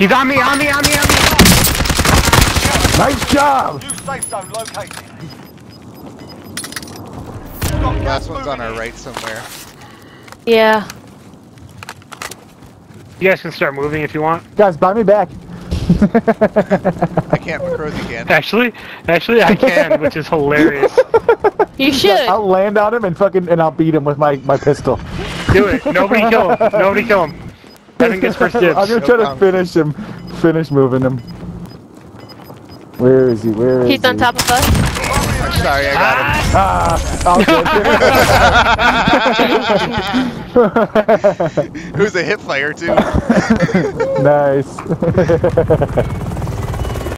He's on me, on me, on me, on me! Nice job! New safe zone located. Last one's on our right somewhere. Yeah. You guys can start moving if you want. Guys, buy me back. I can't, McCrozy can. Actually, I can, which is hilarious. You should. I'll land on him and I'll beat him with my pistol. Do it. Nobody kill him. Nobody kill him. Evan gets first dibs. I'm gonna try to finish moving him. Where is he? Where is he? He's on top of us. I'm sorry, I got him. him. Who's a hip fire too? Nice.